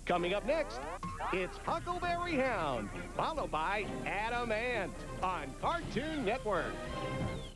Coming up next, it's Huckleberry Hound, followed by Adam Ant on Cartoon Network.